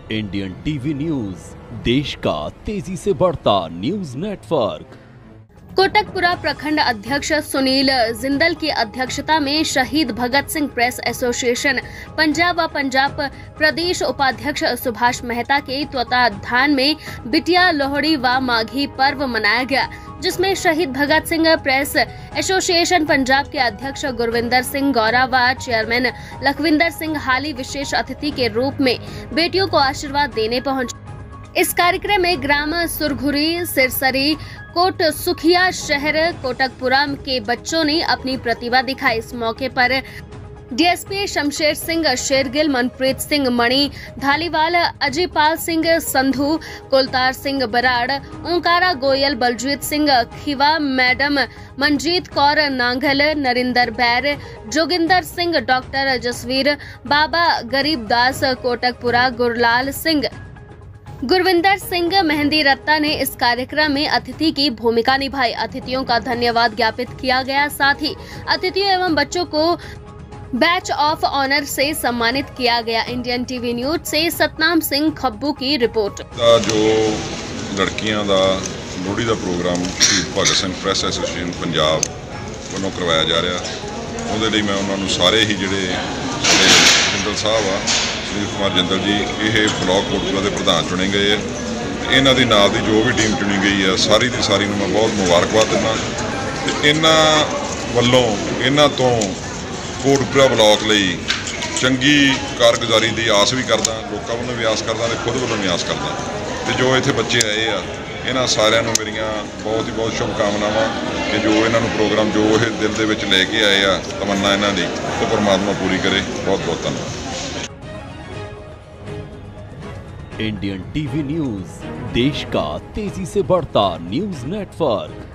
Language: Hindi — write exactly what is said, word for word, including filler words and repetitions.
इंडियन टीवी न्यूज, देश का तेजी से बढ़ता न्यूज नेटवर्क। कोटकपुरा प्रखंड अध्यक्ष सुनील जिंदल की अध्यक्षता में शहीद भगत सिंह प्रेस एसोसिएशन पंजाब व पंजाब प्रदेश उपाध्यक्ष सुभाष मेहता के तत्वाधान में बिटिया लोहड़ी व माघी पर्व मनाया गया, जिसमें शहीद भगत सिंह प्रेस एसोसिएशन पंजाब के अध्यक्ष गुरविंदर सिंह गौरा व चेयरमैन लखविंदर सिंह हाली विशेष अतिथि के रूप में बेटियों को आशीर्वाद देने पहुंचे। इस कार्यक्रम में ग्राम सुरघुरी, सिरसरी, कोट सुखिया शहर कोटकपुरा के बच्चों ने अपनी प्रतिभा दिखाई। इस मौके पर DSP Shamsher Singh Shergill, Manpreet Singh Mani Dhaliwal, Ajaypal Singh Sandhu, Kultar Singh Brar, Onkara Goyal, Baljit Singh Khiva, madam Manjit Kaur Nangal, Narinder Bair, Joginder Singh, doctor Jasvir, Baba Garibdas Kotkapura, Gurlal Singh, Gurvinder Singh, Mehndi Ratta ने इस कार्यक्रम में अतिथि की भूमिका निभाई। अतिथियों का धन्यवाद ज्ञापित किया गया। साथ ही अतिथियों एवं बच्चों को बैच ऑफ ऑनर से सम्मानित किया गया। इंडियन टीवी न्यूज से सतनाम सिंह खब्बू की रिपोर्ट। जो लड़कियां दा लोहड़ी दा program Bhagat Singh press association Punjab वालों करवाया जा रहा, उहदे लई मैं उन्होंने सारे ही जिहड़े जिंदल साहब आ सुनील कुमार जिंदल जी, ये ब्लॉक कोटकपुरा के प्रधान चुने गए हैं। इन्हों की नाल की जो भी टीम चुनी गई है, सारी की सारी मैं बहुत मुबारकबाद दिना। इन्हों वालों इन्हों तो कोटकपुरा ब्लॉक लई चंगी कारगुजारी की आस भी करदा, लोगों वालों भी आस करदा, खुद वालों भी आस करदा। तो जो इत्थे बच्चे आए आ, इन्होंने सारिਆਂ ਨੂੰ मेरियां बहुत ही बहुत शुभकामनावां कि जो इन्हों प्रोग्राम जो ये दिल दे विच लैके आए आ तमन्ना इन्हों दी, तो परमात्मा पूरी करे। बहुत बहुत धन्यवाद। इंडियन टीवी न्यूज, देश का तेजी से बढ़ता न्यूज नेटवर्क।